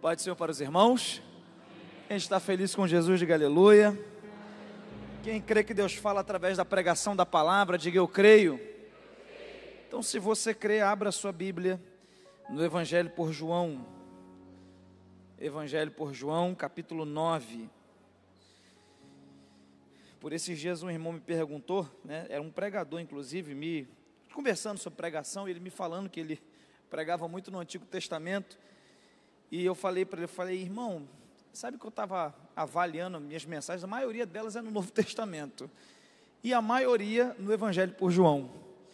Pode ser para os irmãos. Quem está feliz com Jesus, diga aleluia. Quem crê que Deus fala através da pregação da palavra, diga eu creio. Então, se você crê, abra a sua Bíblia no Evangelho por João. Evangelho por João, capítulo 9. Por esses dias um irmão me perguntou, era um pregador inclusive, conversando sobre pregação, ele me falando que ele pregava muito no Antigo Testamento. E eu falei para ele, irmão, sabe que eu estava avaliando minhas mensagens, a maioria delas é no Novo Testamento, e a maioria no Evangelho por João,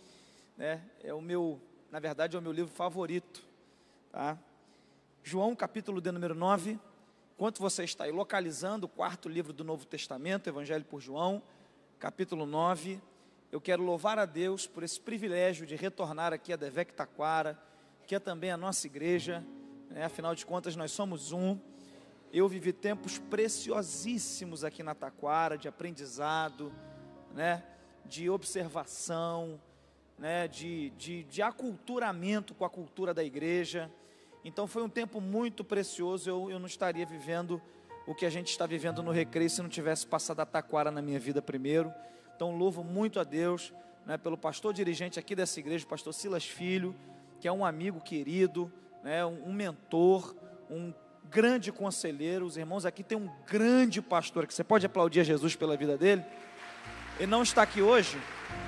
na verdade é o meu livro favorito, tá? João, capítulo de número 9, enquanto você está aí localizando o quarto livro do Novo Testamento, Evangelho por João, capítulo 9, eu quero louvar a Deus por esse privilégio de retornar aqui a Devec Taquara, que é também a nossa igreja, afinal de contas nós somos um. Eu vivi tempos preciosíssimos aqui na Taquara, de aprendizado, de observação, de aculturamento com a cultura da igreja. Então foi um tempo muito precioso. Eu não estaria vivendo o que a gente está vivendo no Recreio se não tivesse passado a Taquara na minha vida primeiro. Então louvo muito a Deus, pelo pastor dirigente aqui dessa igreja, o pastor Silas Filho, que é um amigo querido, um mentor, um grande conselheiro. Os irmãos aqui tem um grande pastor, que você pode aplaudir a Jesus pela vida dele. Ele não está aqui hoje,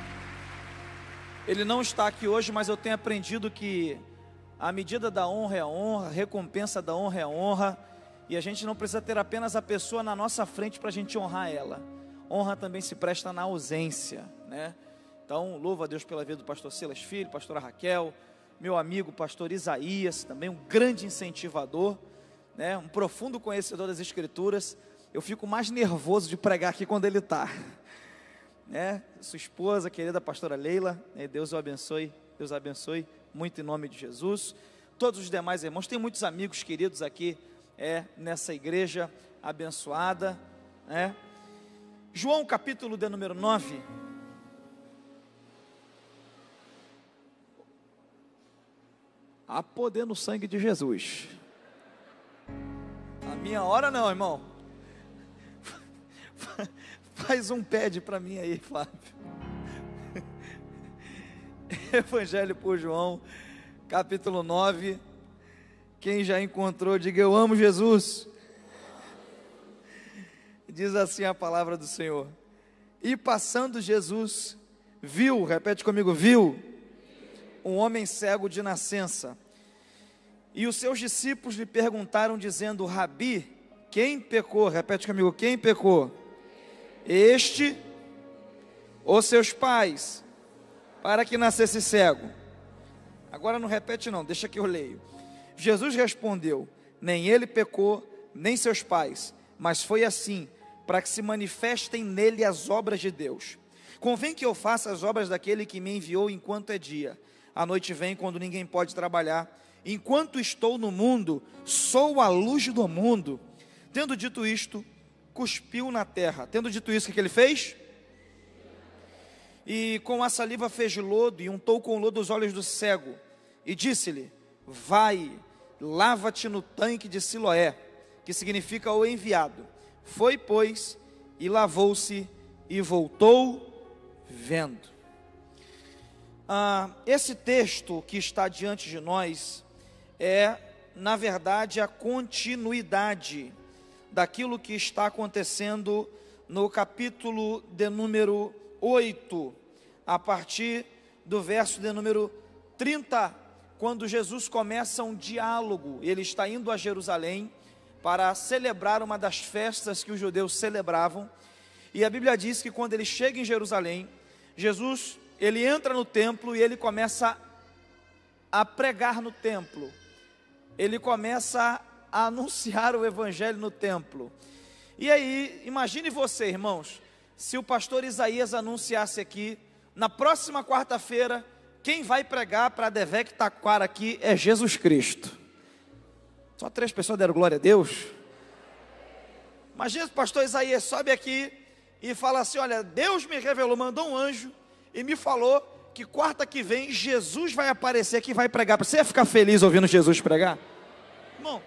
mas eu tenho aprendido que a medida da honra é a honra, a recompensa da honra é a honra, e a gente não precisa ter apenas a pessoa na nossa frente para a gente honrar ela. Honra também se presta na ausência, Então, louvo a Deus pela vida do pastor Silas Filho, pastora Raquel, meu amigo pastor Isaías, também um grande incentivador, um profundo conhecedor das Escrituras. Eu fico mais nervoso de pregar aqui quando ele está, Sua esposa, querida pastora Leila, Deus o abençoe, Deus a abençoe muito em nome de Jesus. Todos os demais irmãos, tem muitos amigos queridos aqui, nessa igreja abençoada, João capítulo de número 9, há poder no sangue de Jesus. A minha hora não, irmão. Faz um pede para mim aí, Flávio. Evangelho por João, capítulo 9. Quem já encontrou, diga eu amo Jesus. Diz assim a palavra do Senhor. E passando Jesus, viu, repete comigo, viu um homem cego de nascença. E os seus discípulos lhe perguntaram, dizendo, Rabi, quem pecou? Repete comigo, quem pecou? Este ou seus pais, para que nascesse cego? Agora não repete não, deixa que eu leio. Jesus respondeu, nem ele pecou, nem seus pais, mas foi assim, para que se manifestem nele as obras de Deus. Convém que eu faça as obras daquele que me enviou enquanto é dia. A noite vem quando ninguém pode trabalhar. Enquanto estou no mundo, sou a luz do mundo. Tendo dito isto, cuspiu na terra. Tendo dito isso, o que ele fez? E com a saliva fez lodo, e untou com lodo os olhos do cego. E disse-lhe, vai, lava-te no tanque de Siloé, que significa o enviado. Foi, pois, e lavou-se, e voltou vendo. Esse texto que está diante de nós é, na verdade, a continuidade daquilo que está acontecendo no capítulo de número 8, a partir do verso de número 30, quando Jesus começa um diálogo. Ele está indo a Jerusalém para celebrar uma das festas que os judeus celebravam, e a Bíblia diz que quando ele chega em Jerusalém, Jesus, ele entra no templo e ele começa a pregar no templo, ele começa a anunciar o evangelho no templo. E aí, imagine você, irmãos, se o pastor Isaías anunciasse aqui, na próxima quarta-feira, quem vai pregar para a Devec Taquara aqui é Jesus Cristo. Só 3 pessoas deram glória a Deus. Imagina o pastor Isaías sobe aqui e fala assim, olha, Deus me revelou, mandou um anjo e me falou que quarta que vem Jesus vai aparecer aqui e vai pregar. Você ia ficar feliz ouvindo Jesus pregar? Irmão,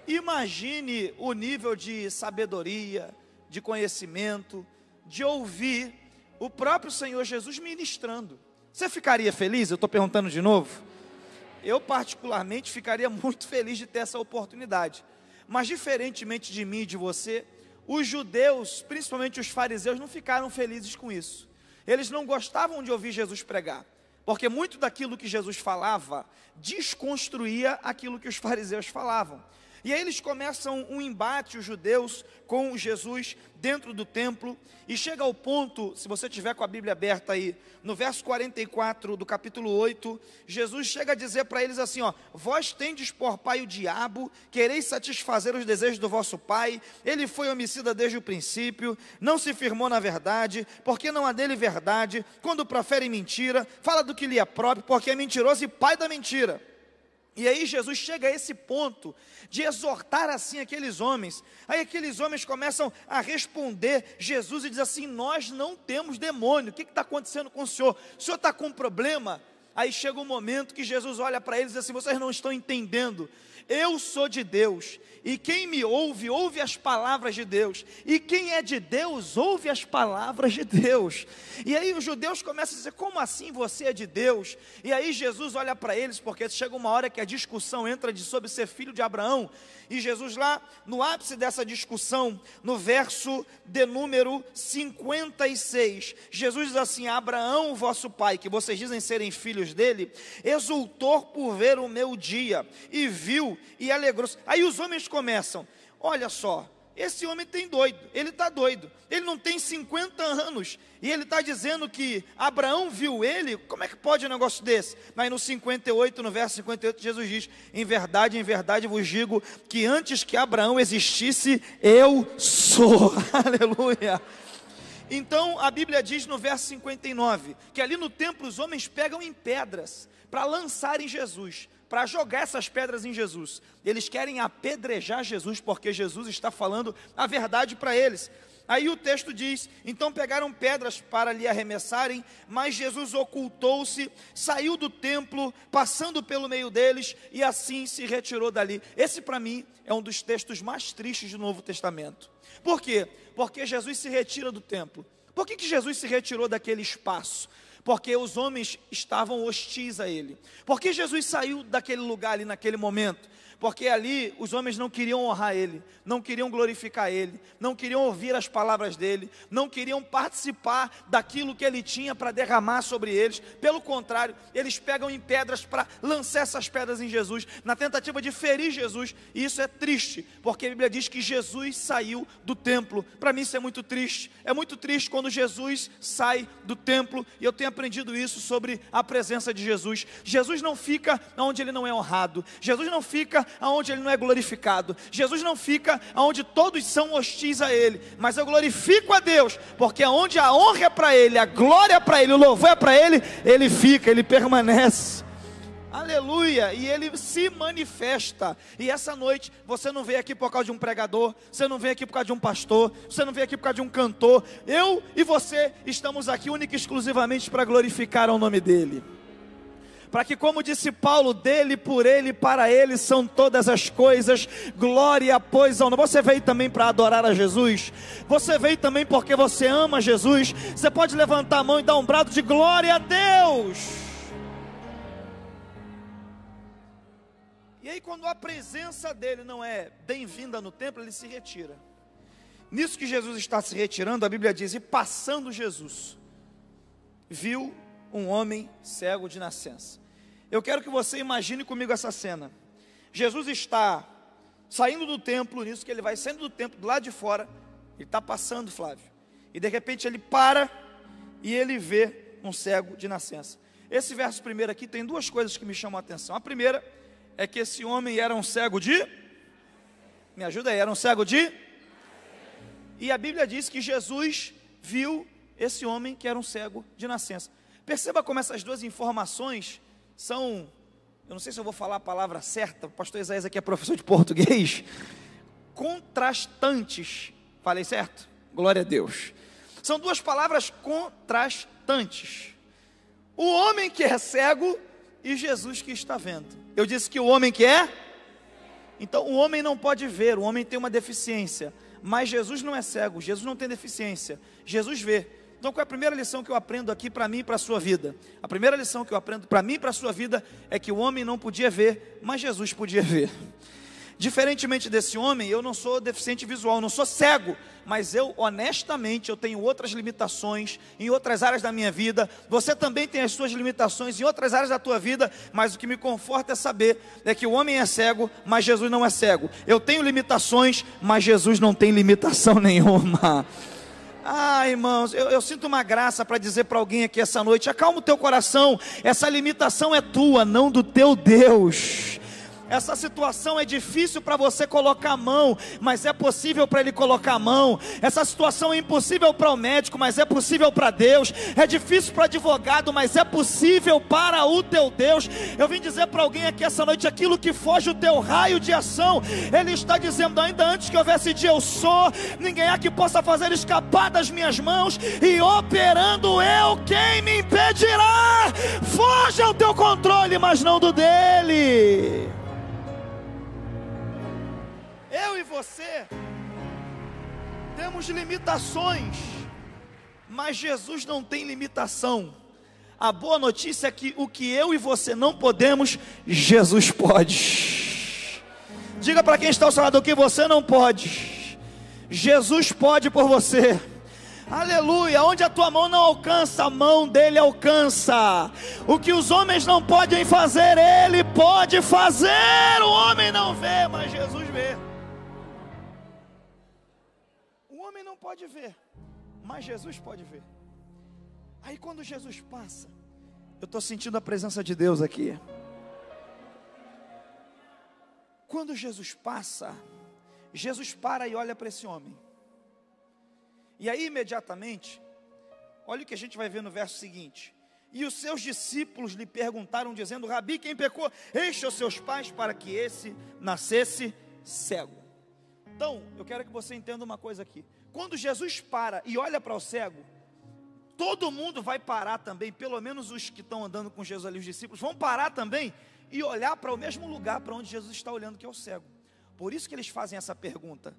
imagine o nível de sabedoria, de conhecimento, de ouvir o próprio Senhor Jesus ministrando. Você ficaria feliz? Eu estou perguntando de novo. Eu particularmente ficaria muito feliz de ter essa oportunidade. Mas diferentemente de mim e de você, os judeus, principalmente os fariseus, não ficaram felizes com isso. Eles não gostavam de ouvir Jesus pregar, porque muito daquilo que Jesus falava desconstruía aquilo que os fariseus falavam. E aí eles começam um embate, os judeus, com Jesus dentro do templo, e chega ao ponto, se você tiver com a Bíblia aberta aí, no verso 44 do capítulo 8, Jesus chega a dizer para eles assim, ó: vós tendes por pai o diabo, quereis satisfazer os desejos do vosso pai, ele foi homicida desde o princípio, não se firmou na verdade, porque não há dele verdade, quando profere mentira, fala do que lhe é próprio, porque é mentiroso e pai da mentira. E aí Jesus chega a esse ponto de exortar assim aqueles homens. Aí aqueles homens começam a responder Jesus e diz assim: nós não temos demônio, o que está acontecendo com o senhor? O senhor está com um problema? Aí chega um momento que Jesus olha para eles e diz assim: vocês não estão entendendo, eu sou de Deus, e quem me ouve, ouve as palavras de Deus, e quem é de Deus, ouve as palavras de Deus. E aí os judeus começam a dizer: como assim você é de Deus? E aí Jesus olha para eles, porque chega uma hora que a discussão entra sobre ser filho de Abraão, e Jesus lá, no ápice dessa discussão, no verso de número 56, Jesus diz assim: Abraão, vosso pai, que vocês dizem serem filhos dele, exultou por ver o meu dia, e viu, e alegrou-se. Aí os homens começam: olha só, esse homem tem doido, ele está doido, ele não tem 50 anos, e ele está dizendo que Abraão viu ele, como é que pode um negócio desse? Mas no 58, no verso 58, Jesus diz: em verdade vos digo, que antes que Abraão existisse, eu sou. Aleluia. Então a Bíblia diz no verso 59, que ali no templo os homens pegam em pedras, para lançar em Jesus, para jogar essas pedras em Jesus. Eles querem apedrejar Jesus, porque Jesus está falando a verdade para eles. Aí o texto diz: então pegaram pedras para lhe arremessarem, mas Jesus ocultou-se, saiu do templo, passando pelo meio deles, e assim se retirou dali. Esse para mim é um dos textos mais tristes do Novo Testamento. Por quê? Porque Jesus se retira do templo. Por que Jesus se retirou daquele espaço? Porque os homens estavam hostis a ele. Por que Jesus saiu daquele lugar ali naquele momento? Porque ali os homens não queriam honrar ele, não queriam glorificar ele, não queriam ouvir as palavras dele, não queriam participar daquilo que ele tinha para derramar sobre eles. Pelo contrário, eles pegam em pedras para lançar essas pedras em Jesus, na tentativa de ferir Jesus. E isso é triste, porque a Bíblia diz que Jesus saiu do templo. Para mim isso é muito triste. É muito triste quando Jesus sai do templo, e eu tenho aprendido isso sobre a presença de Jesus. Jesus não fica onde ele não é honrado, Jesus não fica aonde ele não é glorificado, Jesus não fica aonde todos são hostis a ele, mas eu glorifico a Deus, porque aonde a honra é para ele, a glória é para ele, o louvor é para ele, ele fica, ele permanece. Aleluia, e ele se manifesta. E essa noite você não veio aqui por causa de um pregador, você não veio aqui por causa de um pastor, você não veio aqui por causa de um cantor. Eu e você estamos aqui única e exclusivamente para glorificar o nome dele, para que, como disse Paulo, dele, por ele, para ele são todas as coisas, glória pois ao nome. Você veio também para adorar a Jesus? Você veio também porque você ama Jesus? Você pode levantar a mão e dar um brado de glória a Deus. E aí quando a presença dele não é bem-vinda no templo, ele se retira. Nisso que Jesus está se retirando, a Bíblia diz: e passando Jesus, viu um homem cego de nascença. Eu quero que você imagine comigo essa cena. Jesus está saindo do templo, nisso que ele vai saindo do templo, do lado de fora, ele está passando, Flávio, e de repente ele para, e ele vê um cego de nascença. Esse verso primeiro aqui tem duas coisas que me chamam a atenção. A primeira é que esse homem era um cego de... Me ajuda aí, era um cego de... E a Bíblia diz que Jesus viu esse homem que era um cego de nascença. Perceba como essas duas informações são, eu não sei se eu vou falar a palavra certa, o pastor Isaías aqui é professor de português, contrastantes. Falei certo? Glória a Deus. São duas palavras contrastantes. O homem que é cego e Jesus que está vendo. Eu disse que o homem que é Então o homem não pode ver, o homem tem uma deficiência, mas Jesus não é cego, Jesus não tem deficiência, Jesus vê. Então qual é a primeira lição que eu aprendo aqui para mim e para a sua vida? A primeira lição que eu aprendo para mim e para a sua vida é que o homem não podia ver, mas Jesus podia ver. Diferentemente desse homem, eu não sou deficiente visual, não sou cego, mas eu honestamente, eu tenho outras limitações em outras áreas da minha vida. Você também tem as suas limitações em outras áreas da tua vida, mas o que me conforta é saber que o homem é cego, mas Jesus não é cego. Eu tenho limitações, mas Jesus não tem limitação nenhuma. Irmãos, eu sinto uma graça para dizer para alguém aqui essa noite: acalma o teu coração, essa limitação é tua, não do teu Deus. Essa situação é difícil para você colocar a mão, mas é possível para Ele colocar a mão. Essa situação é impossível para o médico, mas é possível para Deus. É difícil para o advogado, mas é possível para o teu Deus. Eu vim dizer para alguém aqui essa noite: aquilo que foge do teu raio de ação, Ele está dizendo: ainda antes que houvesse dia eu sou, ninguém há que possa fazer escapar das minhas mãos, e operando eu, quem me impedirá? Foge ao teu controle, mas não do dele. Eu e você temos limitações, mas Jesus não tem limitação. A boa notícia é que o que eu e você não podemos, Jesus pode. Diga para quem está ao seu lado: o que você não pode, Jesus pode por você. Aleluia. Onde a tua mão não alcança, a mão dele alcança. O que os homens não podem fazer, ele pode fazer. O homem não vê, mas Jesus vê. O homem não pode ver, mas Jesus pode ver. Aí quando Jesus passa, eu estou sentindo a presença de Deus aqui. Quando Jesus passa, Jesus para e olha para esse homem. E aí imediatamente, olha o que a gente vai ver no verso seguinte: e os seus discípulos lhe perguntaram dizendo: Rabi, quem pecou, este ou seus pais, para que esse nascesse cego? Então, eu quero que você entenda uma coisa aqui. Quando Jesus para e olha para o cego, todo mundo vai parar também, pelo menos os que estão andando com Jesus ali, os discípulos, vão parar também e olhar para o mesmo lugar para onde Jesus está olhando, que é o cego. Por isso que eles fazem essa pergunta: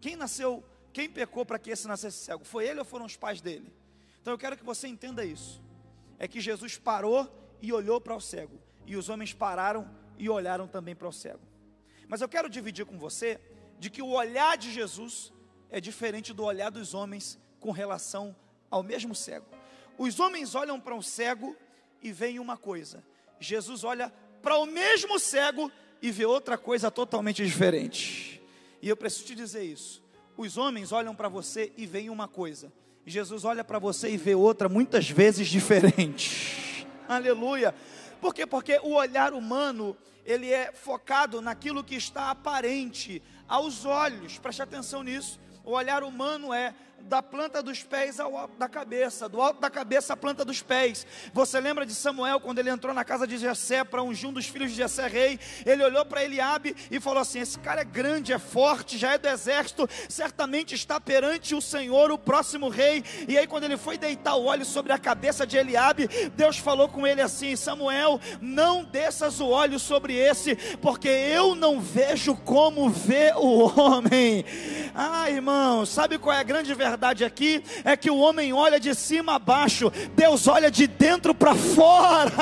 quem pecou para que esse nascesse cego? Foi ele ou foram os pais dele? Então eu quero que você entenda isso. É que Jesus parou e olhou para o cego, e os homens pararam e olharam também para o cego. Mas eu quero dividir com você de que o olhar de Jesus é diferente do olhar dos homens com relação ao mesmo cego. Os homens olham para um cego e veem uma coisa. Jesus olha para o mesmo cego e vê outra coisa totalmente diferente. E eu preciso te dizer isso. Os homens olham para você e veem uma coisa. Jesus olha para você e vê outra, muitas vezes diferente. Aleluia. Por quê? Porque o olhar humano, ele é focado naquilo que está aparente aos olhos. Preste atenção nisso. O olhar humano é da planta dos pés ao alto da cabeça, do alto da cabeça à planta dos pés. Você lembra de Samuel, quando ele entrou na casa de Jessé para ungir um dos filhos de Jessé rei? Ele olhou para Eliabe e falou assim: esse cara é grande, é forte, já é do exército, certamente está perante o Senhor, o próximo rei. E aí quando ele foi deitar o óleo sobre a cabeça de Eliabe, Deus falou com ele assim: Samuel, não desças o óleo sobre esse, porque eu não vejo como vê o homem. Irmão, sabe qual é a grande verdade aqui? É que o homem olha de cima a baixo, Deus olha de dentro para fora.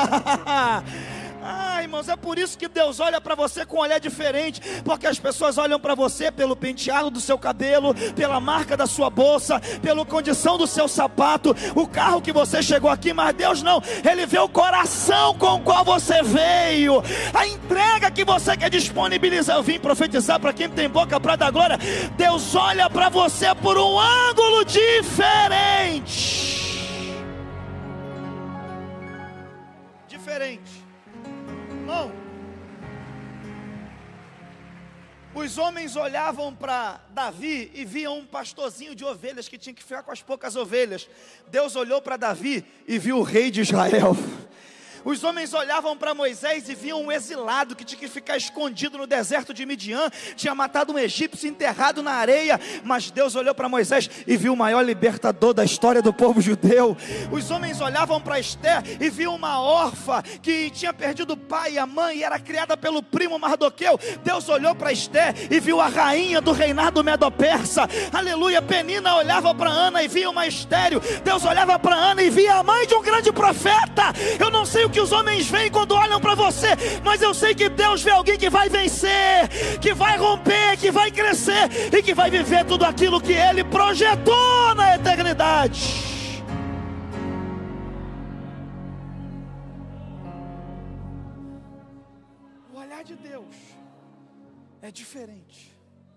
Irmãos, é por isso que Deus olha para você com um olhar diferente, porque as pessoas olham para você pelo penteado do seu cabelo, pela marca da sua bolsa, pela condição do seu sapato, o carro que você chegou aqui, mas Deus não, Ele vê o coração com o qual você veio, a entrega que você quer disponibilizar. Eu vim profetizar para quem tem boca para dar glória. Deus olha para você por um ângulo diferente. Irmão, os homens olhavam para Davi e viam um pastorzinho de ovelhas que tinha que ficar com as poucas ovelhas. Deus olhou para Davi e viu o rei de Israel. Os homens olhavam para Moisés e viam um exilado que tinha que ficar escondido no deserto de Midian, tinha matado um egípcio enterrado na areia, mas Deus olhou para Moisés e viu o maior libertador da história do povo judeu. Os homens olhavam para Esther e viam uma órfã que tinha perdido o pai e a mãe e era criada pelo primo Mardoqueu. Deus olhou para Esther e viu a rainha do reinado medo-persa. Aleluia. Penina olhava para Ana e via uma estéril. Deus olhava para Ana e via a mãe de um grande profeta. Eu não sei o que os homens veem quando olham para você, mas eu sei que Deus vê alguém que vai vencer, que vai romper, que vai crescer e que vai viver tudo aquilo que Ele projetou na eternidade. O olhar de Deus é diferente.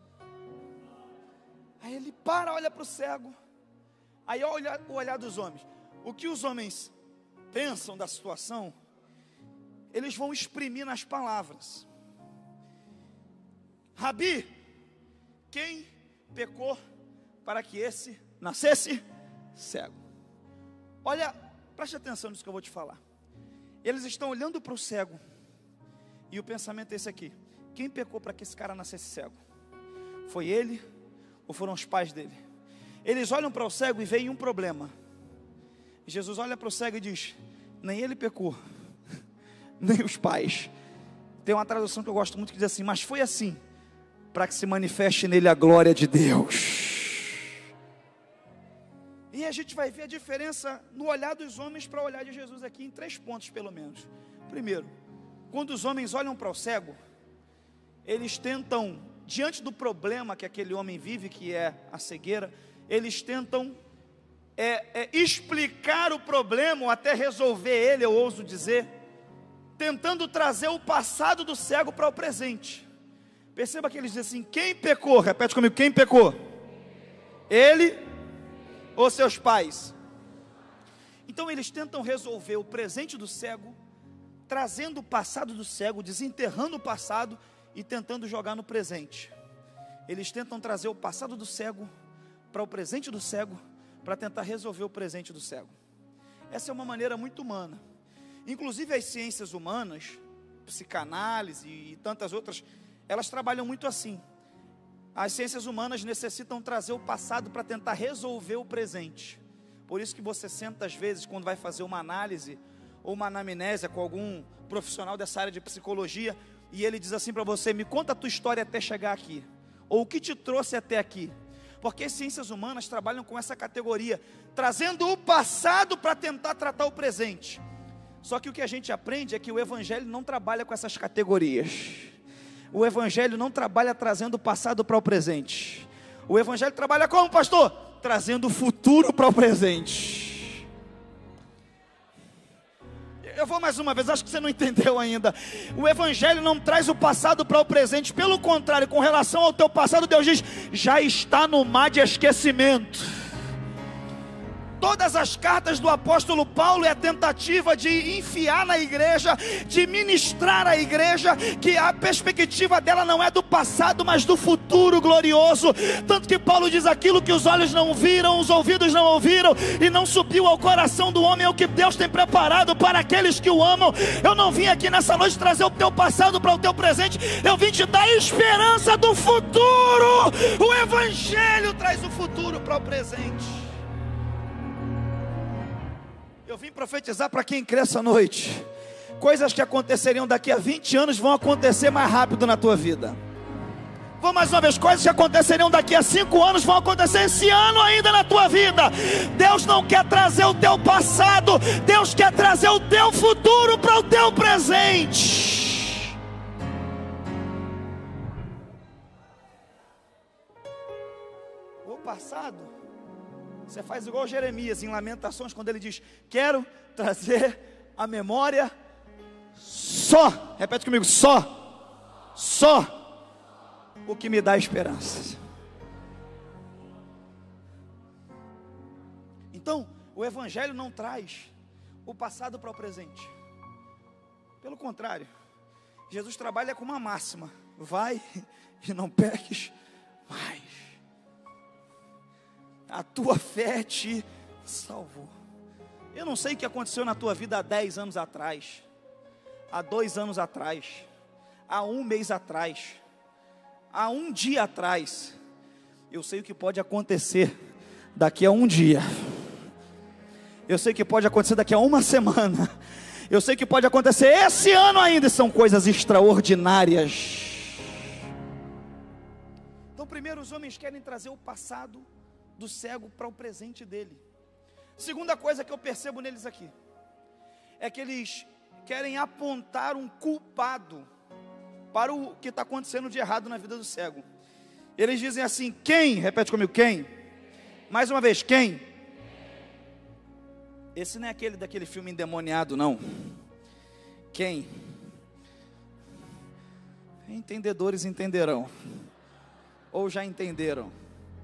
Aí Ele olha para o cego, aí olha o olhar dos homens. O que os homens pensam da situação, eles vão exprimir nas palavras. Rabi, quem pecou para que esse nascesse cego? Olha, preste atenção nisso que eu vou te falar. Eles estão olhando para o cego e o pensamento é esse aqui: quem pecou para que esse cara nascesse cego? Foi ele ou foram os pais dele? Eles olham para o cego e veem um problema. Jesus olha para o cego e diz: nem ele pecou, nem os pais. Tem uma tradução que eu gosto muito que diz assim: mas foi assim, para que se manifeste nele a glória de Deus. E a gente vai ver a diferença no olhar dos homens para o olhar de Jesus aqui em 3 pontos pelo menos. Primeiro, quando os homens olham para o cego, eles tentam, diante do problema que aquele homem vive, que é a cegueira, eles tentam explicar o problema, ou até resolver ele, eu ouso dizer, tentando trazer o passado do cego para o presente. Perceba que eles dizem assim: quem pecou? Repete comigo: quem pecou? Ele ou seus pais? Então eles tentam resolver o presente do cego, trazendo o passado do cego, desenterrando o passado e tentando jogar no presente. Eles tentam trazer o passado do cego para o presente do cego, para tentar resolver o presente do cego. Essa é uma maneira muito humana. Inclusive as ciências humanas, psicanálise e tantas outras, elas trabalham muito assim. As ciências humanas necessitam trazer o passado para tentar resolver o presente. Por isso que você senta às vezes, quando vai fazer uma análise ou uma anamnésia com algum profissional dessa área de psicologia, e ele diz assim para você: me conta a tua história até chegar aqui, ou o que te trouxe até aqui. Porque as ciências humanas trabalham com essa categoria, trazendo o passado para tentar tratar o presente. Só que o que a gente aprende é que o Evangelho não trabalha com essas categorias. O Evangelho não trabalha trazendo o passado para o presente. O Evangelho trabalha como, pastor? Trazendo o futuro para o presente. Eu vou mais uma vez, acho que você não entendeu ainda. O Evangelho não traz o passado para o presente. Pelo contrário, com relação ao teu passado, Deus diz: já está no mar de esquecimento. Todas as cartas do apóstolo Paulo é a tentativa de enfiar na igreja, de ministrar à igreja, que a perspectiva dela não é do passado, mas do futuro glorioso. Tanto que Paulo diz: aquilo que os olhos não viram, os ouvidos não ouviram, e não subiu ao coração do homem, é o que Deus tem preparado para aqueles que o amam. Eu não vim aqui nessa noite trazer o teu passado para o teu presente, eu vim te dar esperança do futuro. O Evangelho traz o futuro para o presente. Eu vim profetizar para quem crê essa noite: coisas que aconteceriam daqui a 20 anos vão acontecer mais rápido na tua vida. Vamos mais uma vez: coisas que aconteceriam daqui a 5 anos vão acontecer esse ano ainda na tua vida. Deus não quer trazer o teu passado, Deus quer trazer o teu futuro para o teu presente. O passado, você faz igual Jeremias em Lamentações, quando ele diz: quero trazer a memória só, repete comigo, só o que me dá esperança. Então, o Evangelho não traz o passado para o presente. Pelo contrário, Jesus trabalha com uma máxima: vai e não peques mais. A tua fé te salvou. Eu não sei o que aconteceu na tua vida há 10 anos atrás, há 2 anos atrás, há 1 mês atrás, há 1 dia atrás. Eu sei o que pode acontecer daqui a 1 dia. Eu sei o que pode acontecer daqui a 1 semana. Eu sei o que pode acontecer esse ano ainda. São coisas extraordinárias. Então, primeiro, os homens querem trazer o passado do cego para o presente dele. Segunda coisa que eu percebo neles aqui é que eles querem apontar um culpado para o que está acontecendo de errado na vida do cego. Eles dizem assim: quem? Repete comigo, quem? Mais uma vez, quem? Esse não é aquele daquele filme endemoniado, não. Quem? Entendedores entenderão, ou já entenderam.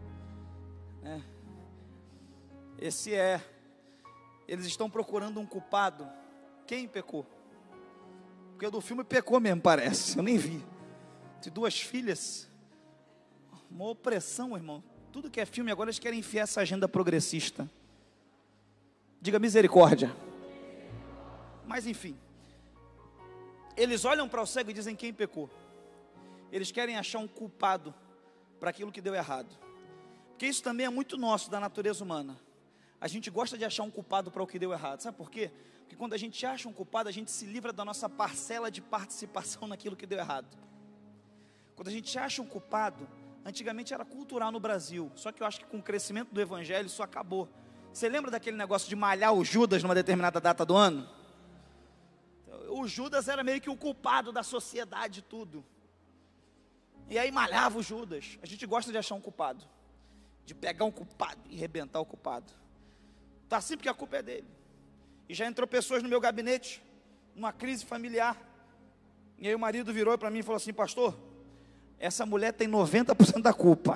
Eles estão procurando um culpado. Quem pecou? Porque do filme pecou mesmo, parece. Eu nem vi. De 2 filhas. Uma opressão, irmão. Tudo que é filme agora eles querem enfiar essa agenda progressista. Diga misericórdia. Mas enfim, eles olham para o cego e dizem: quem pecou? Eles querem achar um culpado para aquilo que deu errado. Porque isso também é muito nosso, da natureza humana. A gente gosta de achar um culpado para o que deu errado. Sabe por quê? Porque quando a gente acha um culpado, a gente se livra da nossa parcela de participação naquilo que deu errado. Quando a gente acha um culpado, antigamente era cultural no Brasil, só que eu acho que com o crescimento do evangelho isso acabou. Você lembra daquele negócio de malhar o Judas numa determinada data do ano? O Judas era meio que o culpado da sociedade, tudo. E aí malhava o Judas. A gente gosta de achar um culpado, de pegar um culpado e arrebentar o culpado. Tá assim porque a culpa é dele. E já entrou pessoas no meu gabinete, numa crise familiar. E aí o marido virou para mim e falou assim: pastor, essa mulher tem 90% da culpa.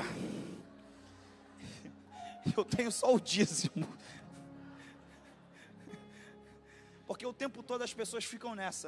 Eu tenho só o dízimo. Porque o tempo todo as pessoas ficam nessa.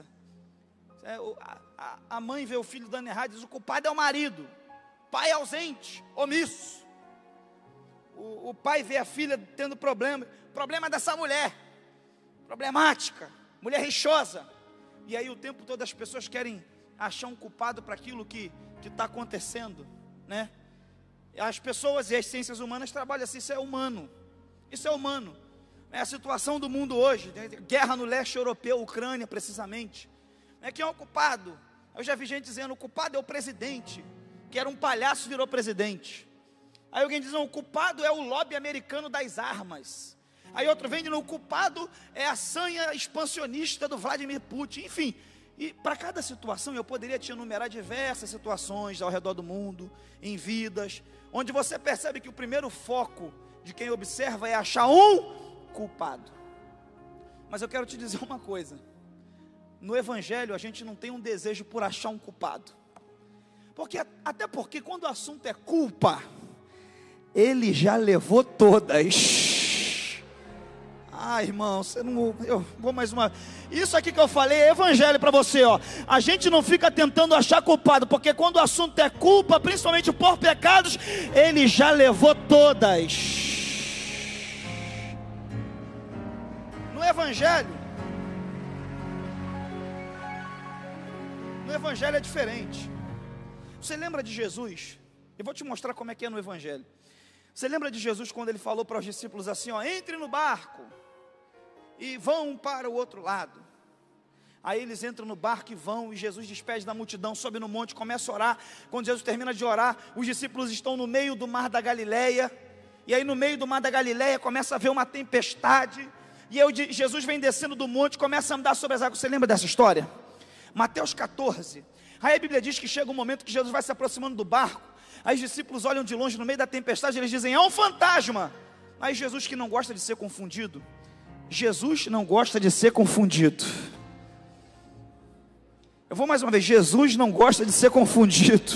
A mãe vê o filho dando errado e diz: o culpado é o marido. Pai ausente, omisso. O pai vê a filha tendo problema. Problema dessa mulher. Problemática. Mulher rixosa. E aí o tempo todo as pessoas querem achar um culpado para aquilo que está acontecendo, né? As pessoas e as ciências humanas trabalham assim. Isso é humano. Isso é humano. É a situação do mundo hoje, guerra no leste europeu, Ucrânia precisamente. Quem é o culpado? Eu já vi gente dizendo: o culpado é o presidente, que era um palhaço, virou presidente. Aí alguém diz: não, o culpado é o lobby americano das armas. Aí outro vem dizendo: o culpado é a sanha expansionista do Vladimir Putin. Enfim, e para cada situação eu poderia te enumerar diversas situações ao redor do mundo, em vidas, onde você percebe que o primeiro foco de quem observa é achar um culpado. Mas eu quero te dizer uma coisa: no evangelho a gente não tem um desejo por achar um culpado, até porque quando o assunto é culpa, ele já levou todas. Irmão, você não, eu vou mais uma. Isso aqui que eu falei é evangelho para você, ó. A gente não fica tentando achar culpado, porque quando o assunto é culpa, principalmente por pecados, ele já levou todas. No evangelho é diferente. Você lembra de Jesus? Eu vou te mostrar como é que é no evangelho. Você lembra de Jesus quando ele falou para os discípulos assim: ó, entre no barco e vão para o outro lado. Aí eles entram no barco e vão, e Jesus despede da multidão, sobe no monte, começa a orar. Quando Jesus termina de orar, os discípulos estão no meio do mar da Galileia. E aí no meio do mar da Galileia começa a haver uma tempestade. E aí Jesus vem descendo do monte, começa a andar sobre as águas. Você lembra dessa história? Mateus 14. Aí a Bíblia diz que chega um momento que Jesus vai se aproximando do barco. Aí os discípulos olham de longe no meio da tempestade, eles dizem: é um fantasma. Aí Jesus, que não gosta de ser confundido, Jesus não gosta de ser confundido. Eu vou mais uma vez: Jesus não gosta de ser confundido.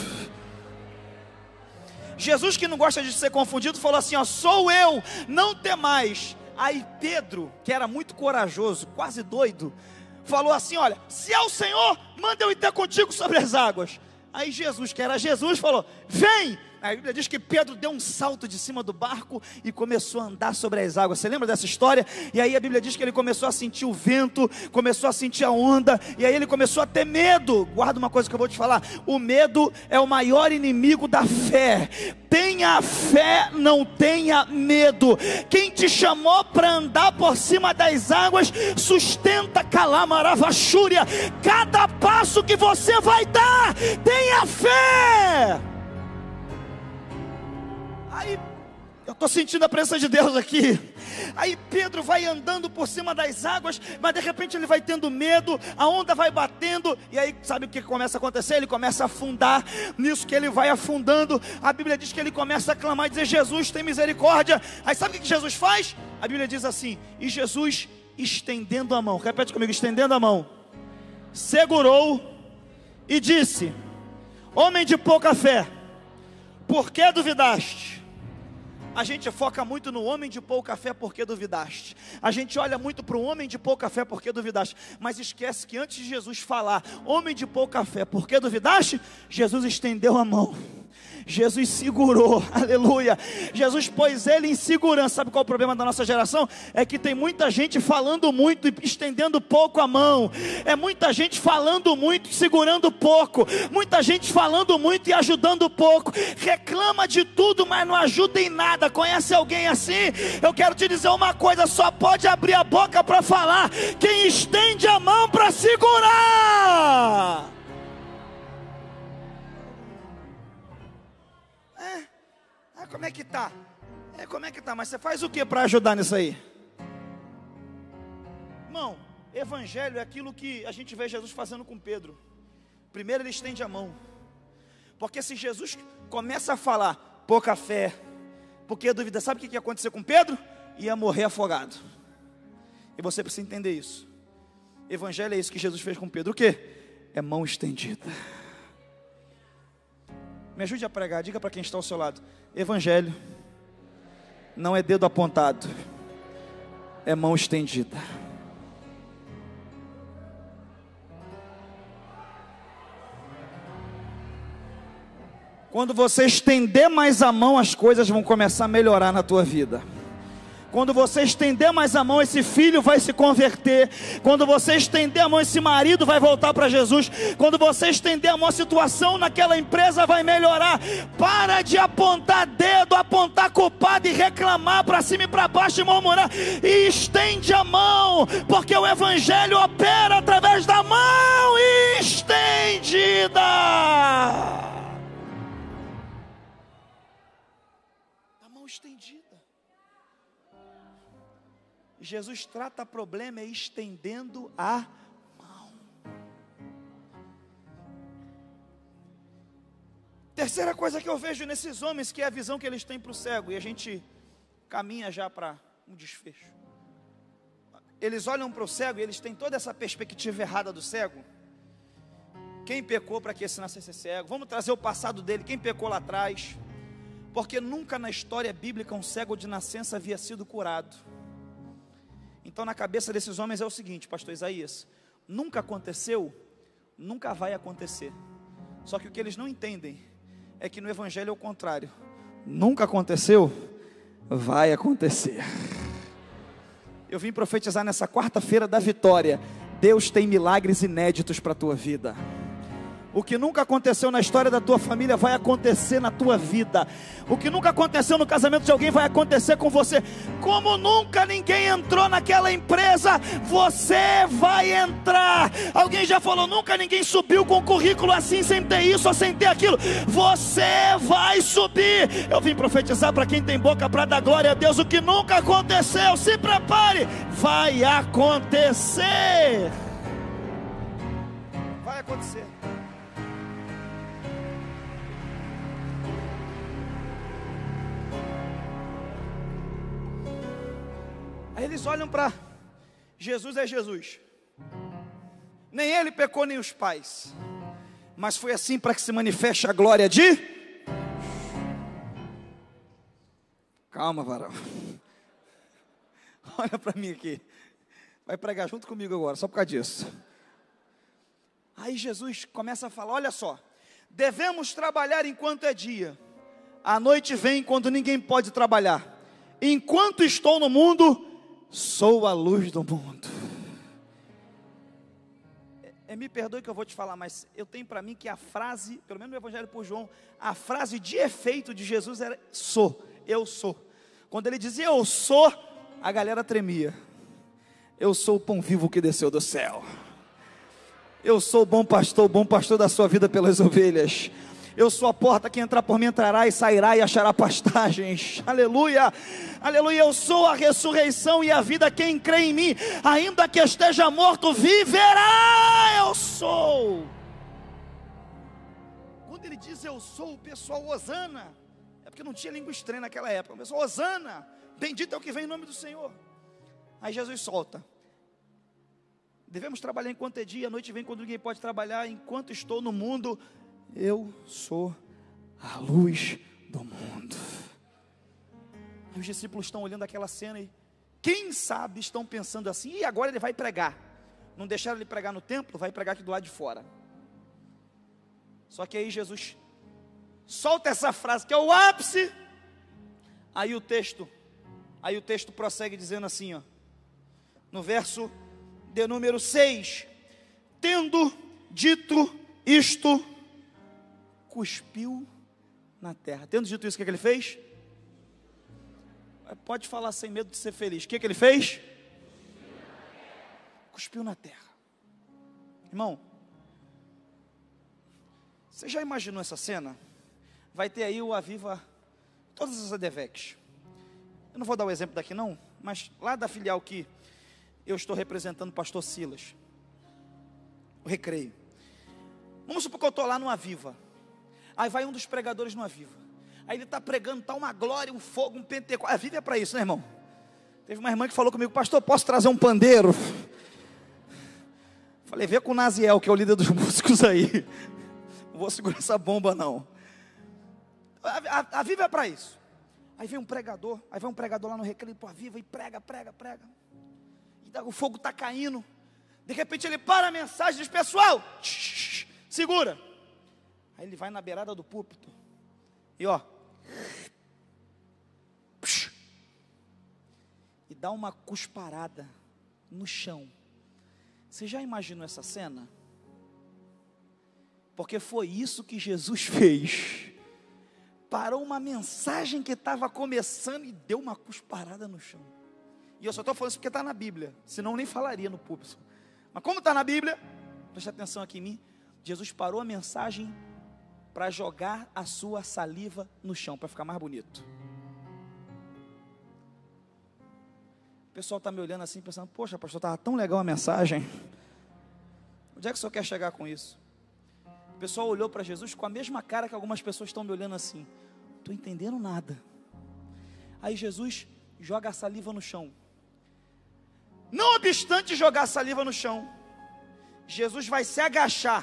Jesus, que não gosta de ser confundido, falou assim: ó, sou eu, não temais. Aí Pedro, que era muito corajoso, quase doido, falou assim: olha, se é o Senhor, manda eu ir ter contigo sobre as águas. Aí Jesus, que era Jesus, falou: vem! A Bíblia diz que Pedro deu um salto de cima do barco e começou a andar sobre as águas. Você lembra dessa história? E aí a Bíblia diz que ele começou a sentir o vento, começou a sentir a onda, e aí ele começou a ter medo. Guarda uma coisa que eu vou te falar: o medo é o maior inimigo da fé. Tenha fé, não tenha medo. Quem te chamou para andar por cima das águas, sustenta Calamaravachúria. Cada passo que você vai dar, tenha fé. Aí, eu estou sentindo a presença de Deus aqui. Aí Pedro vai andando por cima das águas, mas de repente ele vai tendo medo, a onda vai batendo, e aí sabe o que começa a acontecer? Ele começa a afundar. Nisso que ele vai afundando, a Bíblia diz que ele começa a clamar e dizer: Jesus, tem misericórdia. Aí sabe o que Jesus faz? A Bíblia diz assim: e Jesus, estendendo a mão, repete comigo, estendendo a mão, segurou e disse: homem de pouca fé, por que duvidaste? A gente foca muito no homem de pouca fé, porque duvidaste. A gente olha muito para o homem de pouca fé, porque duvidaste. Mas esquece que antes de Jesus falar, homem de pouca fé, porque duvidaste? Jesus estendeu a mão. Jesus segurou, aleluia. Jesus pôs ele em segurança. Sabe qual é o problema da nossa geração? É que tem muita gente falando muito e estendendo pouco a mão. É muita gente falando muito e segurando pouco. Muita gente falando muito e ajudando pouco. Reclama de tudo, mas não ajuda em nada. Conhece alguém assim? Eu quero te dizer uma coisa: só pode abrir a boca para falar quem estende a mão para segurar. Como é que tá? Como é que tá? Mas você faz o que para ajudar nisso aí? Irmão, evangelho é aquilo que a gente vê Jesus fazendo com Pedro. Primeiro ele estende a mão. Porque se Jesus começa a falar pouca fé, porque dúvida, sabe o que ia acontecer com Pedro? Ia morrer afogado. E você precisa entender isso. Evangelho é isso que Jesus fez com Pedro. O quê? É mão estendida. Me ajude a pregar, diga para quem está ao seu lado: evangelho não é dedo apontado, é mão estendida. Quando você estender mais a mão, as coisas vão começar a melhorar na tua vida. Quando você estender mais a mão, esse filho vai se converter. Quando você estender a mão, esse marido vai voltar para Jesus. Quando você estender a mão, a situação naquela empresa vai melhorar. Para de apontar dedo, apontar culpado e reclamar para cima e para baixo e murmurar. E estende a mão, porque o evangelho opera através da mão estendida. A mão estendida. Jesus trata problema estendendo a mão. Terceira coisa que eu vejo nesses homens, que é a visão que eles têm para o cego, e a gente caminha já para um desfecho. Eles olham para o cego e eles têm toda essa perspectiva errada do cego. Quem pecou para que esse nascesse cego? Vamos trazer o passado dele, quem pecou lá atrás? Porque nunca na história bíblica um cego de nascença havia sido curado. Então na cabeça desses homens é o seguinte, pastor Isaías: nunca aconteceu, nunca vai acontecer. Só que o que eles não entendem é que no evangelho é o contrário. Nunca aconteceu, vai acontecer. Eu vim profetizar nessa quarta-feira da vitória: Deus tem milagres inéditos para a tua vida. O que nunca aconteceu na história da tua família vai acontecer na tua vida. O que nunca aconteceu no casamento de alguém vai acontecer com você. Como nunca ninguém entrou naquela empresa, você vai entrar. Alguém já falou: nunca ninguém subiu com um currículo assim, sem ter isso ou sem ter aquilo. Você vai subir. Eu vim profetizar para quem tem boca para dar glória a Deus: o que nunca aconteceu, se prepare, vai acontecer. Vai acontecer. Aí eles olham para Jesus, é Jesus. Nem ele pecou, nem os pais. Mas foi assim para que se manifeste a glória de... Calma, varão. Olha para mim aqui. Vai pregar junto comigo agora, só por causa disso. Aí Jesus começa a falar: olha só, Devemos trabalhar enquanto é dia. A noite vem quando ninguém pode trabalhar. Enquanto estou no mundo, sou a luz do mundo. Me perdoe que eu vou te falar, mas eu tenho para mim que a frase, pelo menos no Evangelho por João, a frase de efeito de Jesus era sou, eu sou. Quando ele dizia eu sou, a galera tremia. Eu sou o pão vivo que desceu do céu. Eu sou o bom pastor da sua vida pelas ovelhas. Eu sou a porta, que entrar por mim entrará e sairá e achará pastagens. Aleluia, aleluia. Eu sou a ressurreição e a vida. Quem crê em mim, ainda que esteja morto, viverá. Eu sou. Quando ele diz eu sou, o pessoal hosana. É porque não tinha língua estranha naquela época. O pessoal hosana, bendito é o que vem em nome do Senhor. Aí Jesus solta. Devemos trabalhar enquanto é dia, a noite vem quando ninguém pode trabalhar. Enquanto estou no mundo, eu sou a luz do mundo. E os discípulos estão olhando aquela cena e, quem sabe, estão pensando assim: e agora ele vai pregar. Não deixaram ele pregar no templo, vai pregar aqui do lado de fora. Só que aí Jesus solta essa frase, que é o ápice. Aí o texto prossegue dizendo assim, ó, no verso de número 6: tendo dito isto, cuspiu na terra. Tendo dito isso, o que ele fez? Pode falar sem medo de ser feliz. O que ele fez? Cuspiu na terra. Irmão, você já imaginou essa cena? Vai ter aí o Aviva, todas as ADVECs. Eu não vou dar o exemplo daqui não, mas lá da filial que eu estou representando o pastor Silas, o Recreio. Vamos supor que eu estou lá no Aviva. Aí vai um dos pregadores no Aviva. Aí ele está pregando, está uma glória, um fogo, um pentecostes. Aviva é para isso, né, irmão? Teve uma irmã que falou comigo: pastor, posso trazer um pandeiro? Falei: vê com o Naziel, que é o líder dos músicos aí. Não vou segurar essa bomba não. Aviva é para isso. Aí vem um pregador, lá no Recreio, pô, Aviva, e prega. E o fogo está caindo. De repente ele para a mensagem e diz: pessoal, segura. Aí ele vai na beirada do púlpito e ó, e dá uma cusparada no chão. Você já imaginou essa cena? Porque foi isso que Jesus fez. Parou uma mensagem que estava começando e deu uma cusparada no chão. E eu só estou falando isso porque está na Bíblia, senão eu nem falaria no púlpito. Mas como está na Bíblia, preste atenção aqui em mim. Jesus parou a mensagem para jogar a sua saliva no chão, para ficar mais bonito. O pessoal está me olhando assim, pensando: poxa, pastor, estava tão legal a mensagem. Onde é que o senhor quer chegar com isso? O pessoal olhou para Jesus com a mesma cara que algumas pessoas estão me olhando assim: não estou entendendo nada. Aí Jesus joga a saliva no chão. Não obstante jogar a saliva no chão, Jesus vai se agachar.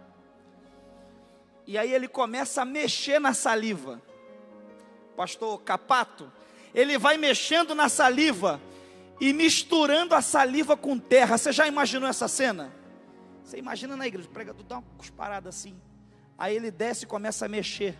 E aí ele começa a mexer na saliva. Pastor Capato, ele vai mexendo na saliva e misturando a saliva com terra. Você já imaginou essa cena? Você imagina na igreja, o pregador dá uma cusparada assim. Aí ele desce e começa a mexer.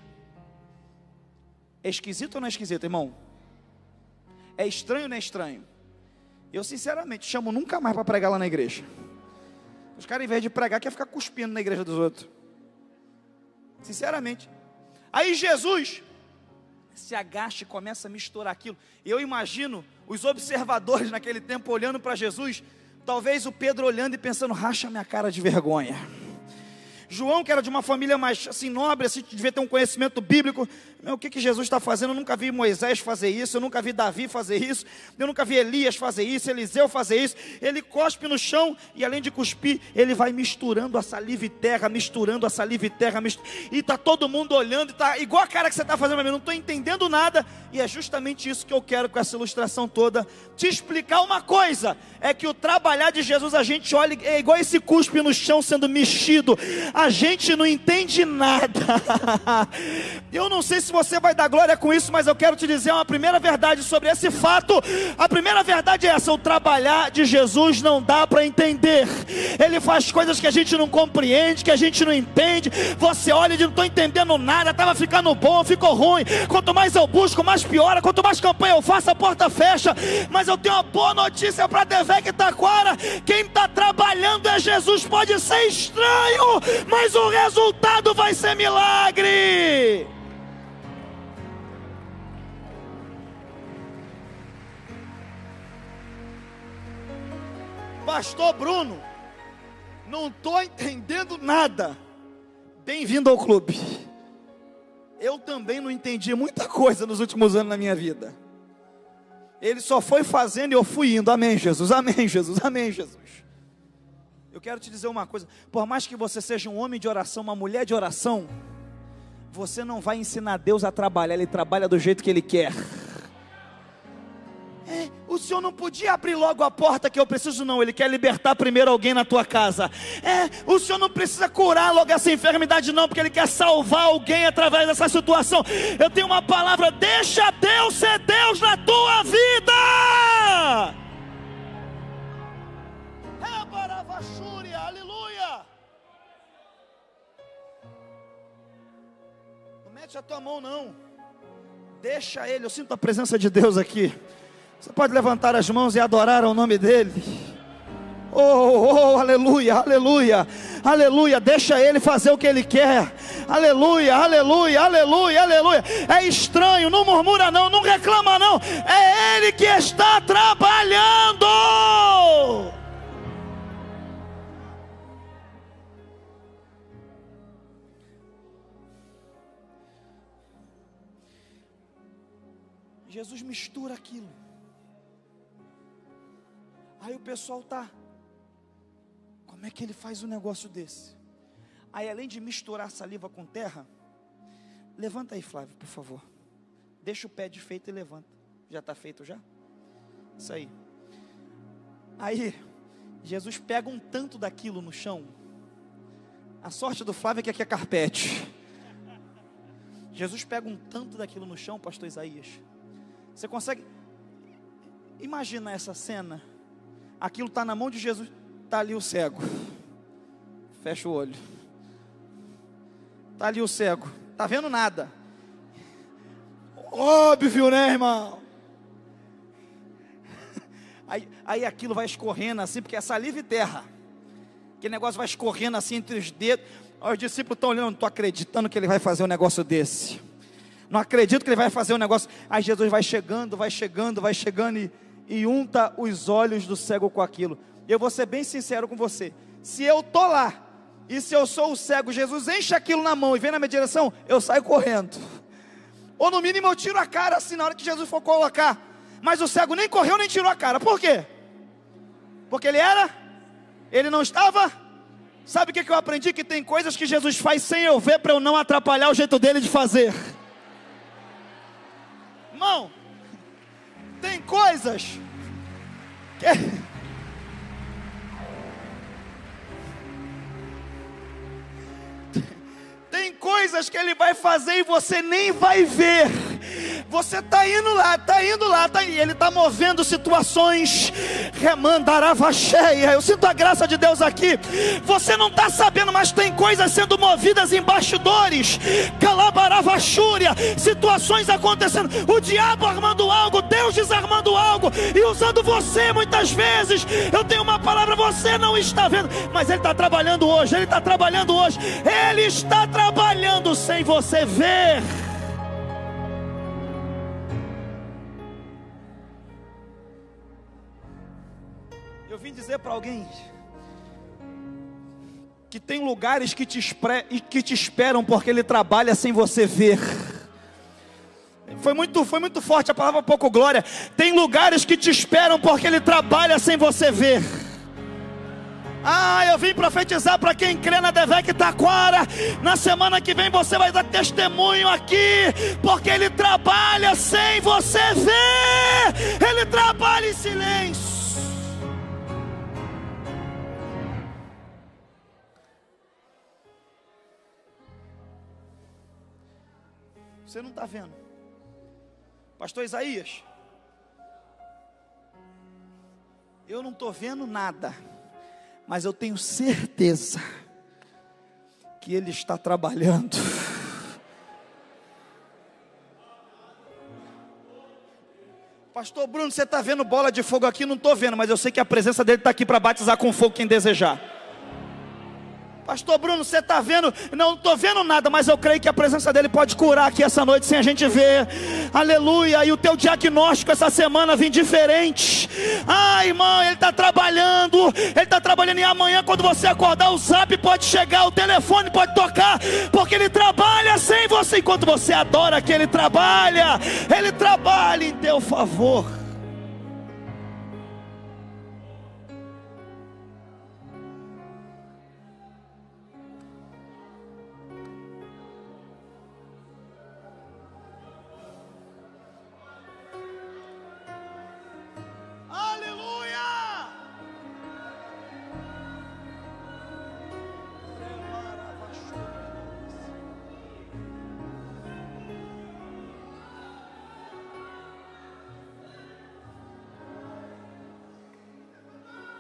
É esquisito ou não é esquisito, irmão? É estranho ou não é estranho? Eu sinceramente chamo nunca mais para pregar lá na igreja. Os caras, em vez de pregar, querem ficar cuspindo na igreja dos outros. Sinceramente. Aí Jesus se agacha e começa a misturar aquilo. Eu imagino os observadores naquele tempo olhando para Jesus. Talvez o Pedro olhando e pensando: racha minha cara de vergonha. João, que era de uma família mais assim nobre, assim, devia ter um conhecimento bíblico. O que Jesus está fazendo? Eu nunca vi Moisés fazer isso, eu nunca vi Davi fazer isso, eu nunca vi Elias fazer isso, Eliseu fazer isso. Ele cospe no chão e, além de cuspir, ele vai misturando a saliva e terra, e está todo mundo olhando, está igual a cara que você está fazendo para mim: não estou entendendo nada. E é justamente isso que eu quero com essa ilustração toda te explicar uma coisa: é que o trabalhar de Jesus, a gente olha, é igual esse cuspe no chão sendo mexido. a gente não entende nada. Eu não sei se você vai dar glória com isso, mas eu quero te dizer uma primeira verdade sobre esse fato. A primeira verdade é essa: o trabalhar de Jesus não dá para entender. Ele faz coisas que a gente não compreende, que a gente não entende. Você olha e diz: não estou entendendo nada, estava ficando bom, ficou ruim. Quanto mais eu busco, mais piora. Quanto mais campanha eu faço, a porta fecha. Mas eu tenho uma boa notícia para Devec e Taquara: quem está trabalhando é Jesus. Pode ser estranho, mas o resultado vai ser milagre. Pastor Bruno, não estou entendendo nada. Bem-vindo ao clube. Eu também não entendi muita coisa nos últimos anos na minha vida. Ele só foi fazendo e eu fui indo. Amém, Jesus, amém, Jesus, amém, Jesus. Eu quero te dizer uma coisa: por mais que você seja um homem de oração, uma mulher de oração, você não vai ensinar Deus a trabalhar. Ele trabalha do jeito que Ele quer. O Senhor não podia abrir logo a porta que eu preciso, não. Ele quer libertar primeiro alguém na tua casa. O Senhor não precisa curar logo essa enfermidade, não, porque Ele quer salvar alguém através dessa situação. Eu tenho uma palavra: deixa Deus ser Deus na tua vida. Aleluia. Não mete a tua mão, não. Deixa Ele. Eu sinto a presença de Deus aqui. Você pode levantar as mãos e adorar ao nome dEle. Oh, aleluia, aleluia, aleluia. Deixa Ele fazer o que Ele quer. Aleluia, aleluia, aleluia, aleluia. É estranho, não murmura não, não reclama não. É Ele que está trabalhando. Jesus mistura aquilo. Aí o pessoal tá: como é que ele faz um negócio desse? Aí, além de misturar saliva com terra, levanta aí, Flávio, por favor. Deixa o pé de feito e levanta. Já está feito já? Isso aí. Aí, Jesus pega um tanto daquilo no chão. A sorte do Flávio é que aqui é carpete. Jesus pega um tanto daquilo no chão, pastor Isaías. Você consegue imaginar essa cena? Aquilo está na mão de Jesus. Está ali o cego. Fecha o olho. Está ali o cego. Está vendo nada. Óbvio, né, irmão? Aí aquilo vai escorrendo assim, porque é saliva e terra. Aquele negócio vai escorrendo assim entre os dedos. Os discípulos estão olhando: não estou acreditando que ele vai fazer um negócio desse. Não acredito que ele vai fazer um negócio. Aí Jesus vai chegando e unta os olhos do cego com aquilo. Eu vou ser bem sincero com você: se eu estou lá, e se eu sou o cego, Jesus enche aquilo na mão e vem na minha direção, eu saio correndo. Ou no mínimo eu tiro a cara assim na hora que Jesus for colocar. Mas o cego nem correu nem tirou a cara. Por quê? Porque ele não estava. Sabe o que eu aprendi? Que tem coisas que Jesus faz sem eu ver, para eu não atrapalhar o jeito dele de fazer. Irmão, tem coisas que... Tem coisas que ele vai fazer e você nem vai ver. Você está indo lá, e ele está movendo situações. Remandarava cheia. Eu sinto a graça de Deus aqui. Você não está sabendo, mas tem coisas sendo movidas em bastidores. Calabarava chúria, situações acontecendo. O diabo armando algo, Deus desarmando algo e usando você muitas vezes. Eu tenho uma palavra: você não está vendo, mas ele está trabalhando hoje. Ele está trabalhando hoje. Ele está trabalhando sem você ver. Eu vim dizer para alguém que tem lugares que te esperam porque ele trabalha sem você ver. Foi muito forte a palavra, pouco glória. Tem lugares que te esperam porque ele trabalha sem você ver. Eu vim profetizar para quem crê na Devec e Taquara. Na semana que vem você vai dar testemunho aqui, porque ele trabalha sem você ver. Ele trabalha em silêncio. Você não está vendo. Pastor Isaías, eu não estou vendo nada, mas eu tenho certeza que Ele está trabalhando. Pastor Bruno, você está vendo bola de fogo aqui? Não estou vendo, mas eu sei que a presença dele está aqui para batizar com fogo quem desejar. Pastor Bruno, você está vendo? Não estou vendo nada, mas eu creio que a presença dele pode curar aqui essa noite sem a gente ver. Aleluia. E o teu diagnóstico essa semana vem diferente. Ah, irmão, ele está trabalhando. Ele está trabalhando. E amanhã, quando você acordar, o zap pode chegar, o telefone pode tocar, porque ele trabalha sem você. Enquanto você adora que ele trabalha em teu favor.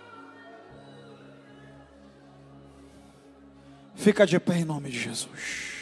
Fica de pé em nome de Jesus.